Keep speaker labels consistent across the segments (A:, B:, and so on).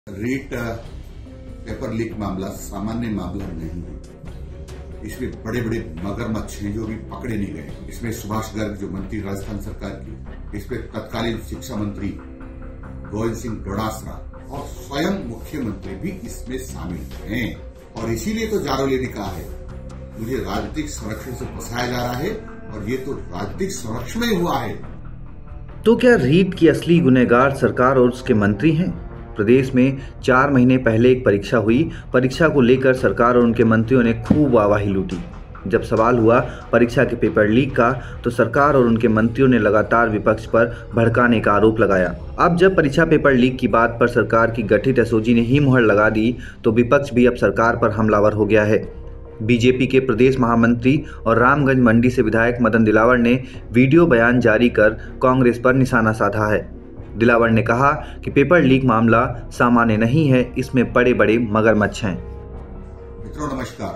A: REET paper leak मामला सामान्य मामला नहीं है। इसमें बड़े बड़े मगरमच्छ हैं जो भी पकड़े नहीं गए। इसमें सुभाष गर्ग जो मंत्री राजस्थान सरकार की, इसमें तत्कालीन शिक्षा मंत्री गोविंद सिंह डोटासरा और स्वयं मुख्यमंत्री भी इसमें शामिल हैं। और इसीलिए तो जारोली ने कहा है मुझे राजनीतिक संरक्षण से फंसाया जा रहा है, और ये तो राजनीतिक संरक्षण ही हुआ है।
B: तो क्या रीट की असली गुनहगार सरकार और उसके मंत्री हैं? प्रदेश में 4 महीने पहले एक परीक्षा हुई। परीक्षा को लेकर सरकार और उनके मंत्रियों ने खूब वाहवाही लूटी। जब सवाल हुआ परीक्षा के पेपर लीक का, तो सरकार और उनके मंत्रियों ने लगातार विपक्ष पर भड़काने का आरोप लगाया। अब जब परीक्षा पेपर लीक की बात पर सरकार की गठित एसओजी ने ही मुहर लगा दी, तो विपक्ष भी अब सरकार पर हमलावर हो गया है। बीजेपी के प्रदेश महामंत्री और रामगंज मंडी से विधायक मदन दिलावर ने वीडियो बयान जारी कर कांग्रेस पर निशाना साधा है। दिलावर ने कहा कि पेपर लीक मामला सामान्य नहीं है, इसमें बड़े बड़े मगरमच्छ हैं।
A: मित्रों नमस्कार।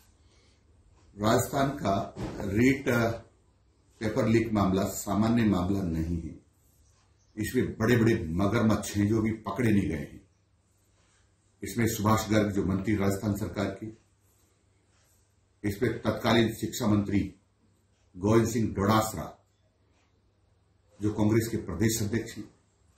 A: राजस्थान का रीट पेपर लीक मामला सामान्य मामला नहीं है। इसमें बड़े बड़े मगरमच्छ हैं जो भी पकड़े नहीं गए हैं। इसमें सुभाष गर्ग जो मंत्री राजस्थान सरकार की, इसमें तत्कालीन शिक्षा मंत्री गोविंद सिंह डोटासरा जो कांग्रेस के प्रदेश अध्यक्ष हैं,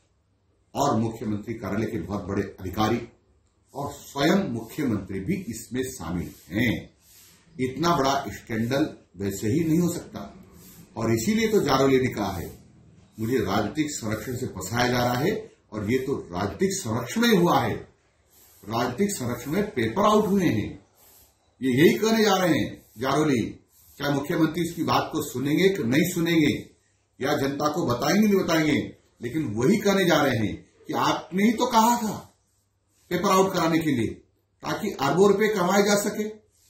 A: और मुख्यमंत्री कार्यालय के बहुत बड़े अधिकारी और स्वयं मुख्यमंत्री भी इसमें शामिल हैं। इतना बड़ा स्कैंडल वैसे ही नहीं हो सकता, और इसीलिए तो जारोली ने कहा है मुझे राजनीतिक संरक्षण से फंसाया जा रहा है, और ये तो राजनीतिक संरक्षण ही हुआ है। राजनीतिक संरक्षण में पेपर आउट हुए हैं, ये यही कहने जा रहे हैं जारोली। चाहे मुख्यमंत्री इसकी बात को सुनेंगे कि नहीं सुनेंगे, या जनता को बताएंगे नहीं बताएंगे, लेकिन वही कहने जा रहे हैं कि आपने ही तो कहा था पेपर आउट कराने के लिए, ताकि अरबों रुपए कमाए जा सके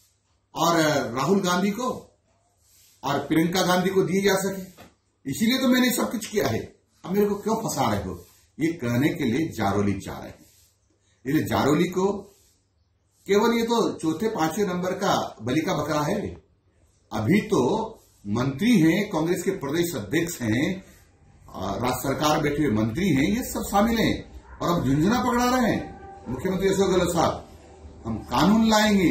A: और राहुल गांधी को और प्रियंका गांधी को दिए जा सके। इसीलिए तो मैंने सब कुछ किया है, अब मेरे को क्यों फंसा रहे हो, ये कहने के लिए जारोली चाह रहे हैं। इसलिए जारोली को केवल ये तो चौथे 5वें नंबर का बलि का बकरा है। अभी तो मंत्री हैं, कांग्रेस के प्रदेश अध्यक्ष हैं, राज्य सरकार में बैठे हुए मंत्री हैं, ये सब शामिल हैं, और अब झुंझुना पकड़ा रहे हैं मुख्यमंत्री अशोक गहलोत साहब। हम कानून लाएंगे,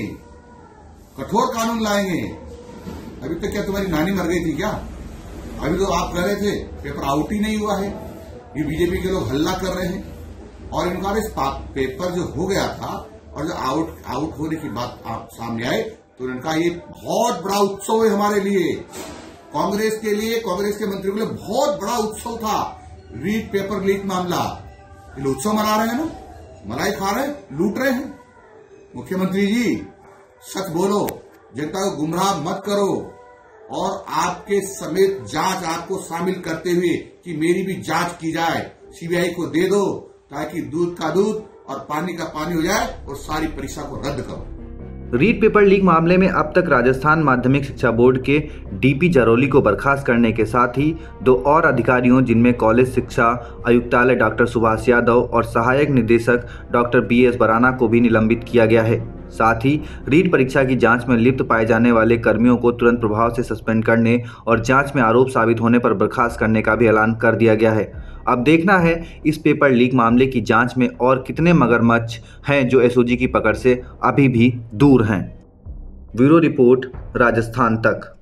A: कठोर कानून लाएंगे। अभी तक क्या तुम्हारी नानी मर गई थी क्या? अभी तो आप कह रहे थे पेपर आउट ही नहीं हुआ है। ये बीजेपी के लोग हल्ला कर रहे हैं, और इनका इस पेपर जो हो गया था और जो आउट होने की बात आप सामने आए, तो उनका ये बहुत बड़ा उत्सव है हमारे लिए, कांग्रेस के लिए, कांग्रेस के मंत्रियों के लिए बहुत बड़ा उत्सव था रीट पेपर लीक मामला। ये उत्सव मना रहे हैं ना, मलाई खा रहे हैं, लूट रहे हैं। मुख्यमंत्री जी सच बोलो, जनता को गुमराह मत करो, और आपके समेत जांच आपको शामिल करते हुए कि मेरी भी जांच की जाए, सीबीआई को दे दो, ताकि दूध का दूध और पानी का पानी हो जाए, और सारी परीक्षा को रद्द करो।
B: रीट पेपर लीक मामले में अब तक राजस्थान माध्यमिक शिक्षा बोर्ड के डीपी जारोली को बर्खास्त करने के साथ ही 2 और अधिकारियों, जिनमें कॉलेज शिक्षा आयुक्तालय डॉक्टर सुभाष यादव और सहायक निदेशक डॉक्टर BS बराना को भी निलंबित किया गया है। साथ ही रीट परीक्षा की जांच में लिप्त पाए जाने वाले कर्मियों को तुरंत प्रभाव से सस्पेंड करने और जांच में आरोप साबित होने पर बर्खास्त करने का भी ऐलान कर दिया गया है। अब देखना है इस पेपर लीक मामले की जांच में और कितने मगरमच्छ हैं जो एसओजी की पकड़ से अभी भी दूर हैं। ब्यूरो रिपोर्ट, राजस्थान तक।